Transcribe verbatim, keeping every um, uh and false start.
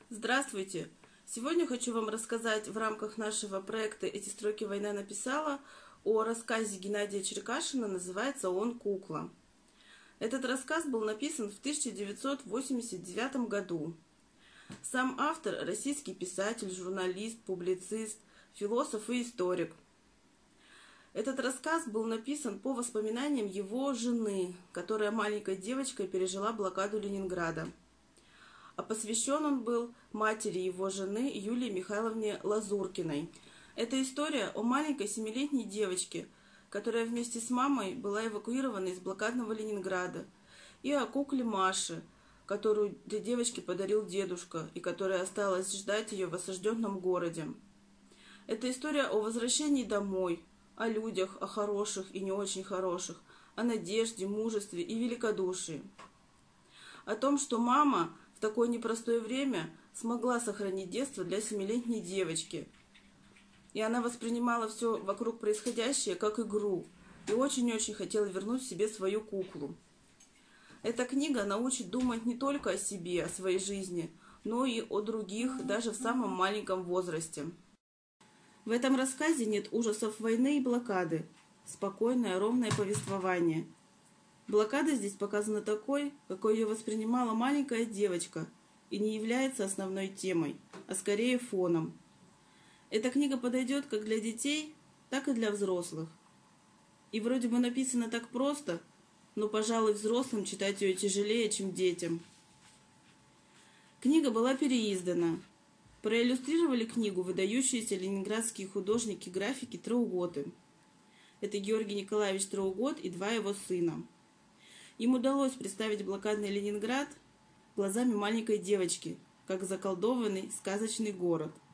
Здравствуйте! Сегодня хочу вам рассказать в рамках нашего проекта «Эти строки война написала» о рассказе Геннадия Черкашина, называется он «Кукла». Этот рассказ был написан в тысяча девятьсот восемьдесят девятом году. Сам автор – российский писатель, журналист, публицист, философ и историк. Этот рассказ был написан по воспоминаниям его жены, которая маленькой девочкой пережила блокаду Ленинграда. А посвящен он был матери его жены Юлии Михайловне Лазуркиной. Это история о маленькой семилетней девочке, которая вместе с мамой была эвакуирована из блокадного Ленинграда, и о кукле Маше, которую для девочки подарил дедушка, и которая осталась ждать ее в осажденном городе. Это история о возвращении домой, о людях, о хороших и не очень хороших, о надежде, мужестве и великодушии. О том, что мама в такое непростое время смогла сохранить детство для семилетней девочки. И она воспринимала все вокруг происходящее как игру, и очень-очень хотела вернуть себе свою куклу. Эта книга научит думать не только о себе, о своей жизни, но и о других, даже в самом маленьком возрасте. В этом рассказе нет ужасов войны и блокады. Спокойное, ровное повествование. Блокада здесь показана такой, какой ее воспринимала маленькая девочка, и не является основной темой, а скорее фоном. Эта книга подойдет как для детей, так и для взрослых. И вроде бы написано так просто, но, пожалуй, взрослым читать ее тяжелее, чем детям. Книга была переиздана. Проиллюстрировали книгу выдающиеся ленинградские художники-графики Трауготы. Это Георгий Николаевич Траугот и два его сына. Им удалось представить блокадный Ленинград глазами маленькой девочки, как заколдованный сказочный город –